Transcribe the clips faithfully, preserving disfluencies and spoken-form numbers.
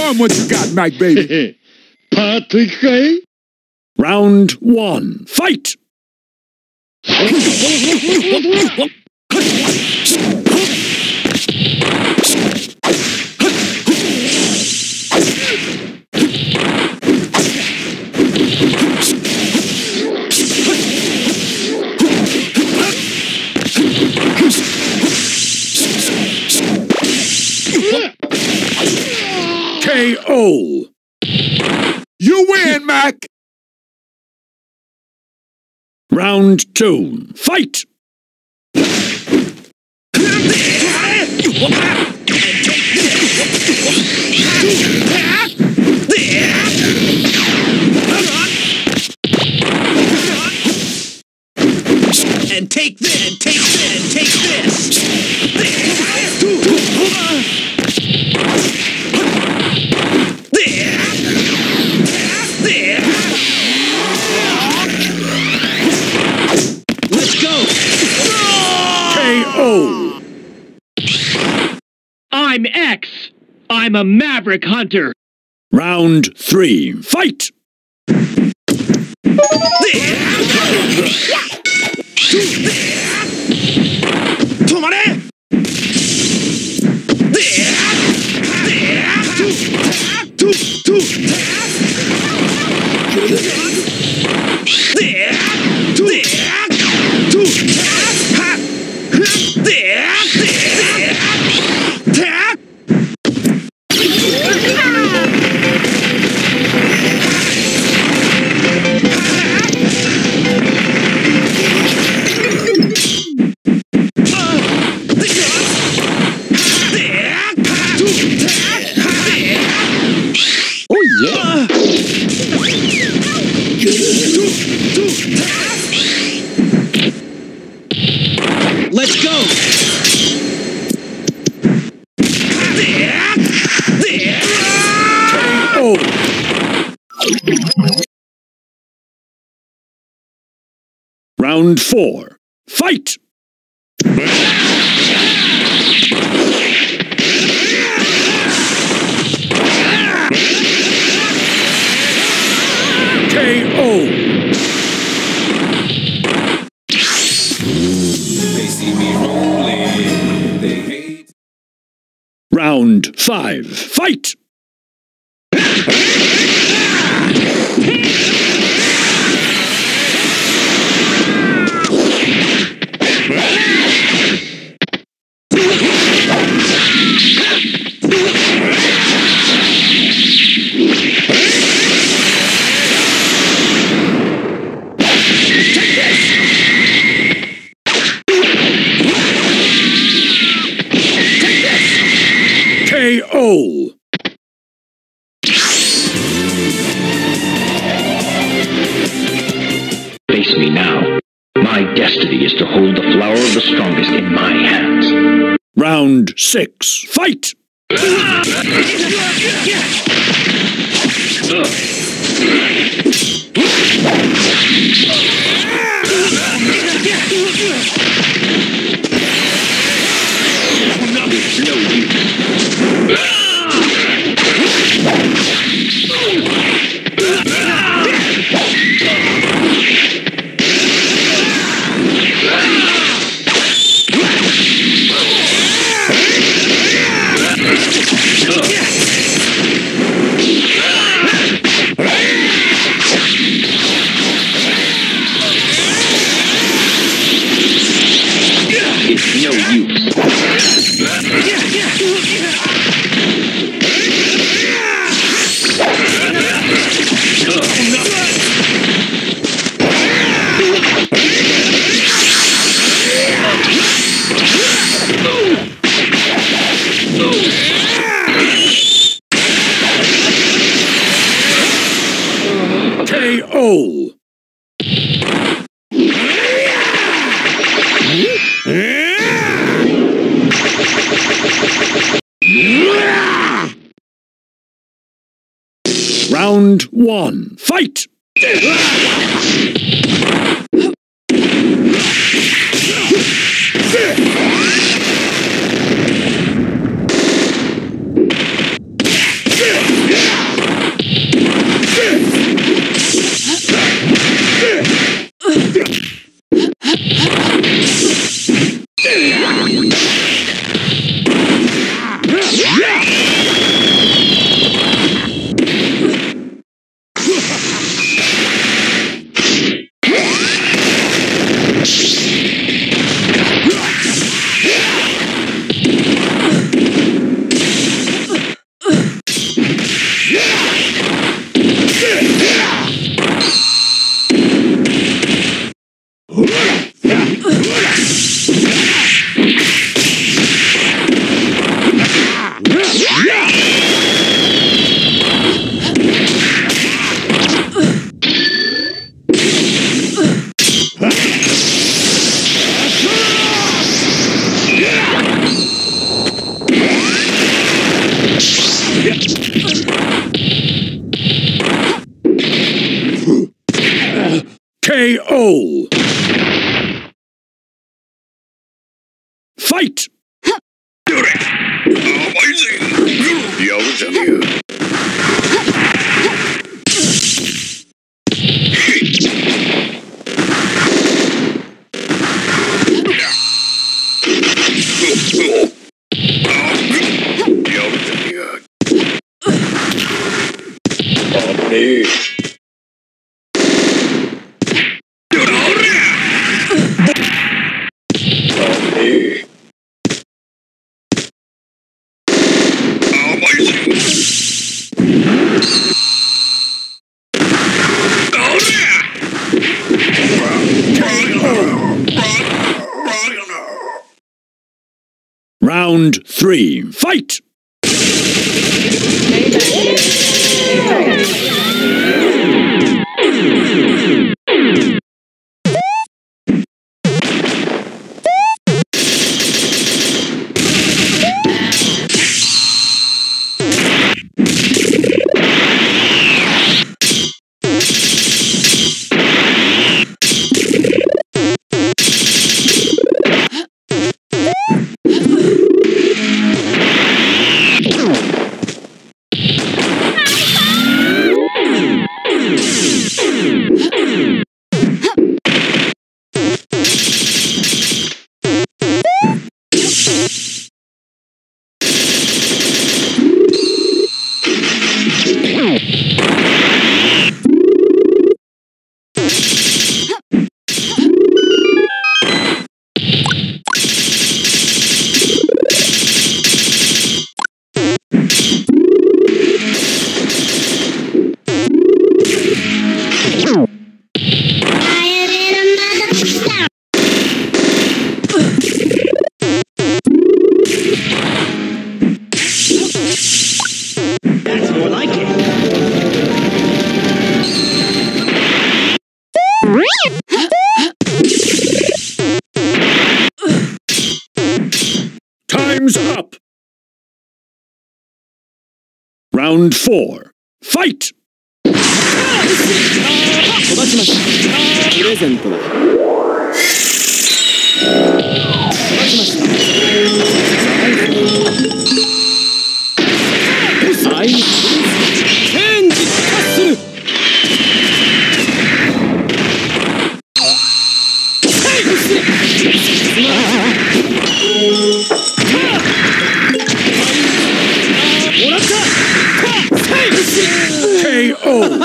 on what you got, Mike, baby. Patrick Ray. Round one, fight! K O. You win, Mac. Round two, fight! And take this, and take this, and take this. Let's go. K O. I'm X. I'm a maverick hunter. Round three, fight! Let's go. Oh. Round four, fight! K O. They see me rolling, they hate. Round five, fight! K O. Face me now. My destiny is to hold the flower of the strongest in my hands. Round six, fight! It's no use. K O. Round one, fight! K O. Fight! Round three, fight! That's more like it. Time's up! Round four, fight! 飛ばしましたプレゼントだ飛ばしましたアイプリンスチェンジ化するもらった K O.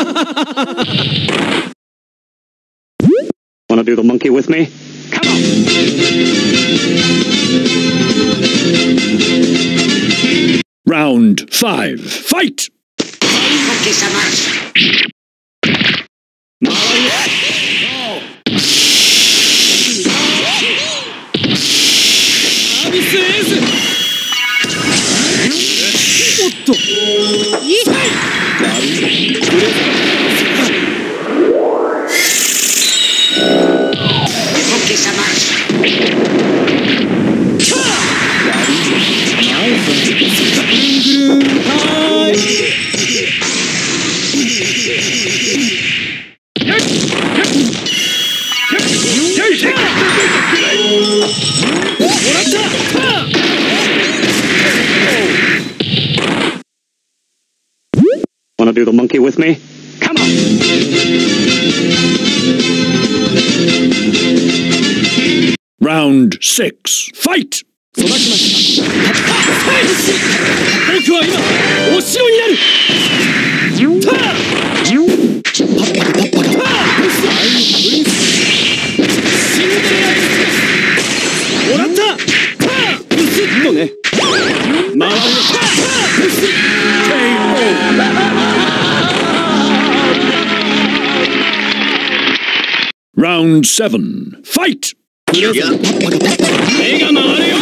Wanna do the monkey with me? Come on. Round five, fight! Wanna do the monkey with me? Come on. Round six, fight! 育ちました僕は今お城になるターパッパカパッパカターアイプリンスシンデレラエクスプレスもらったターブスッとね回るターブスッ K O. Round seven, fight! プレゼントパッパカパッパカ目が回るよ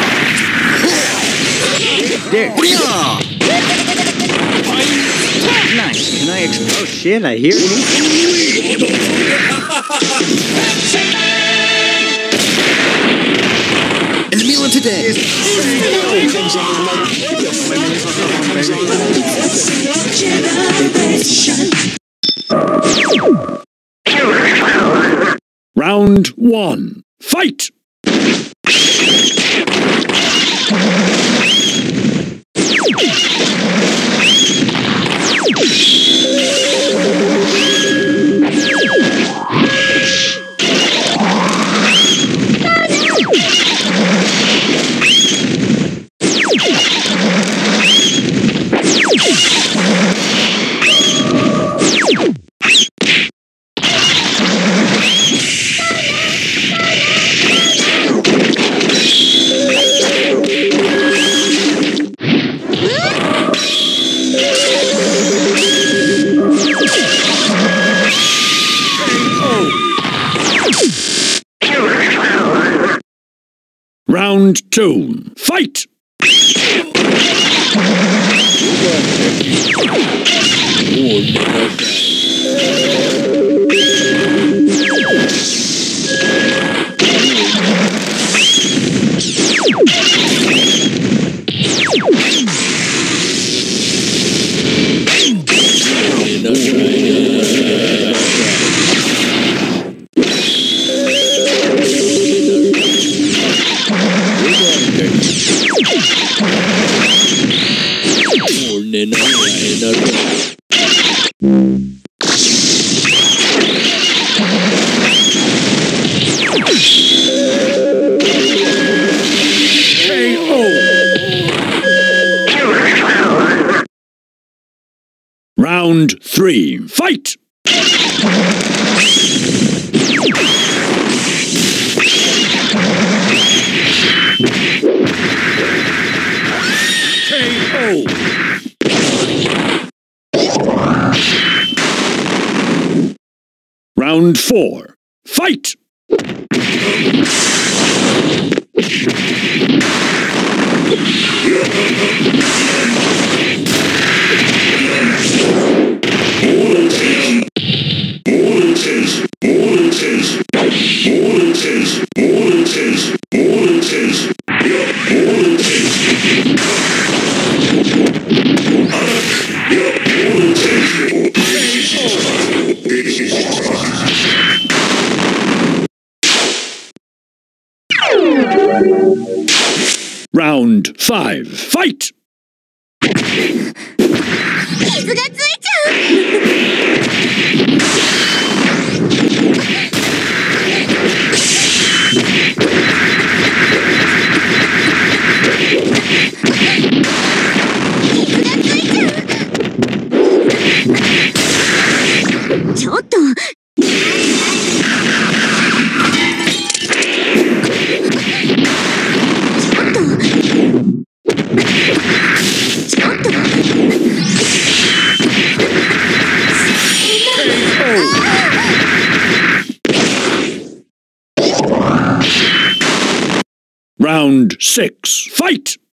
Nice. Can I explode? Oh shit, I hear And the meal of today Generation. Round one. Fight! Round two. Fight! Round three. Fight! K O. Round four. Fight! Round five. Fight! Round six. Fight!